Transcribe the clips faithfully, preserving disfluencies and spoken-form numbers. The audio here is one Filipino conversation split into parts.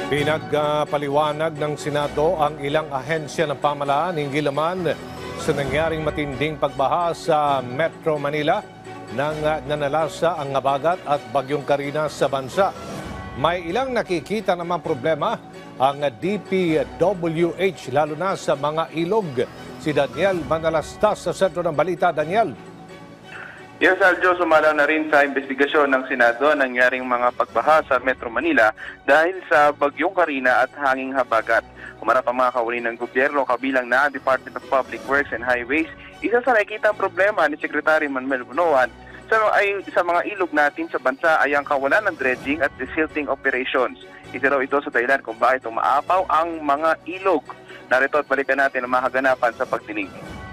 Pinagpaliwanag ng Senado ang ilang ahensya ng pamahalaan hinggil naman sa nangyaring matinding pagbaha sa Metro Manila nang nanalasa ang Habagat at Bagyong Carina sa bansa. May ilang nakikita naman problema ang D P W H lalo na sa mga ilog. Si Daniel Manalastas sa sentro ng balita. Daniel. Yes, Aljo, sumala na rin sa investigasyon ng Senado ang nangyaring mga pagbaha sa Metro Manila dahil sa Bagyong Carina at hanging Habagat. Umarap ang mga kawani ng gobyerno kabilang na Department of Public Works and Highways. Isa sa nakikita ang problema ni Secretary Manuel Bunoan sa, ay, sa mga ilog natin sa bansa ay ang kawalan ng dredging at desilting operations. Isa raw ito sa dahilan kung bakit umaapaw ang mga ilog. Narito at balikan natin ang mga kaganapan sa pagdinig.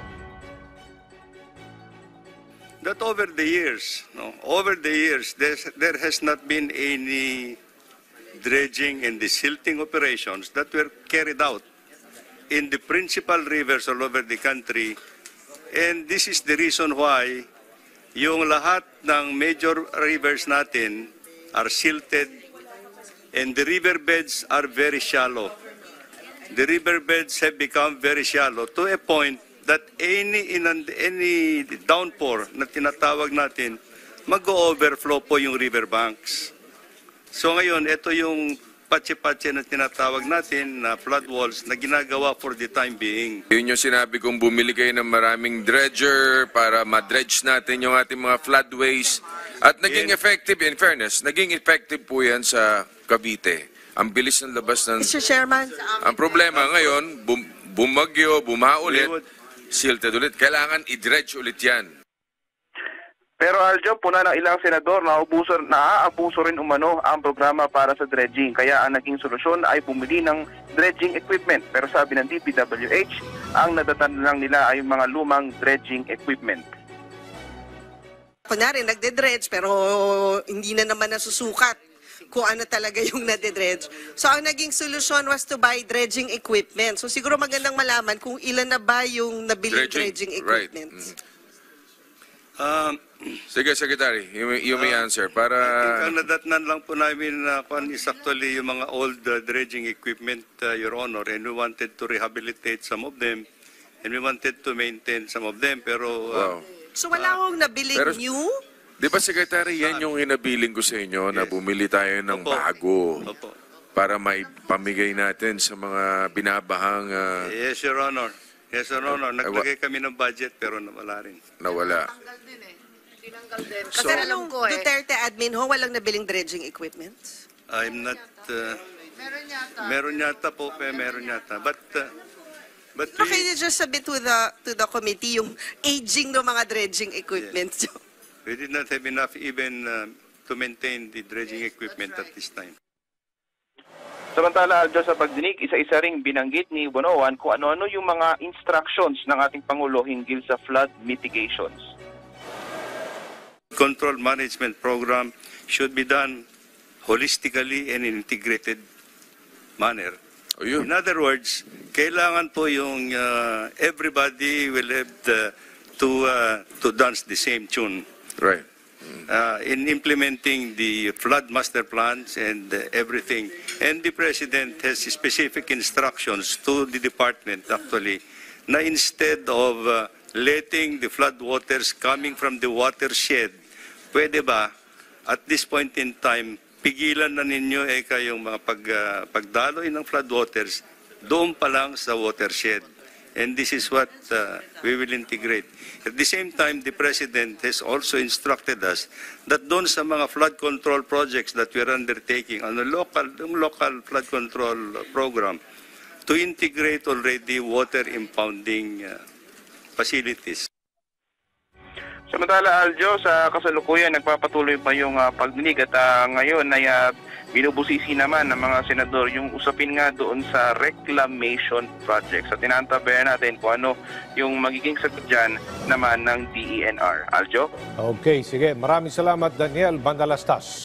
That over the years, no, over the years, there's, there has not been any dredging and desilting operations that were carried out in the principal rivers all over the country. And this is the reason why yung lahat ng major rivers natin are silted and the riverbeds are very shallow. The riverbeds have become very shallow to a point that any inund any downpour na tinatawag natin, mag-overflow po yung riverbanks. So ngayon, ito yung patse-patse na tinatawag natin na flood walls na ginagawa for the time being. Yun yung sinabi kong bumili kayo ng maraming dredger para ma-dredge natin yung ating mga floodways. At naging effective, in fairness, naging effective po yan sa Cavite. Ang bilis ng labas ng... Mister Chairman. Ang problema ngayon, bum bumagyo, bumaha ulit, silted ulit. Kailangan i-dredge ulit yan. Pero Aljo, puna ng ilang senador na ubuso, naaabuso rin umano ang programa para sa dredging. Kaya ang naging solusyon ay bumili ng dredging equipment. Pero sabi ng D P W H, ang nadatan lang nila ay mga lumang dredging equipment. Kunyari, nagde-dredge pero hindi na naman nasusukat kung ano talaga yung nade-dredge. So ang naging solusyon was to buy dredging equipment. So siguro magandang malaman kung ilan na ba yung nabili dredging, dredging equipment. Right. Mm. Um, Sige, Secretary, you may, you may uh, answer. Para... I think ang nadatnan lang po namin na uh, is actually yung mga old uh, dredging equipment, uh, Your Honor, and we wanted to rehabilitate some of them, and we wanted to maintain some of them, pero... Uh, wow. So wala akong nabiling pero, new? Di ba, Secretary, yan yung inabiling ko sa inyo yes. na bumili tayo ng Opo. bago Opo. para may pamigay natin sa mga binabahang... Uh, yes, Your Honor. Yes, Your Honor. Naglagay kami ng budget pero nawala rin. Nawala. Kasi so, alam ko eh. Duterte admin ho, walang nabiling dredging equipment? I'm not... Uh, meron yata. Meron yata po, pero meron yata. But... Uh, but we, okay, just submit to the, to the committee yung aging ng mga dredging equipment. Yes. We did not have enough even uh, to maintain the dredging equipment right. at this time. Samantala, Aljo, sa pagdinig, isa-isa ring binanggit ni Bunoan kung ano-ano yung mga instructions ng ating Pangulo hinggil sa flood mitigations. Control management program should be done holistically and in integrated manner. Oh, yun. In other words, kailangan po yung uh, everybody will have the, to uh, to dance the same tune. Right. Uh, in implementing the flood master plans and uh, everything. And the President has specific instructions to the department actually na instead of uh, letting the flood waters coming from the watershed, pwede ba at this point in time pigilan na ninyo eh kayong mga pag, uh, pagdaloy ng flood waters doon pa lang sa watershed. And this is what uh, we will integrate. At the same time, the President has also instructed us that doon sa mga flood control projects that we are undertaking on a local, local flood control program, to integrate already water impounding uh, facilities. Samantala, Aljo, sa kasalukuyan, nagpapatuloy pa yung uh, pagdinig at uh, ngayon ay uh, binubusisi naman ng mga senador yung usapin nga doon sa reclamation project. Sa tinantabayan natin kung ano yung magiging sagot dyan naman ng D E N R. Aljo? Okay, sige. Maraming salamat, Daniel Bandalastas.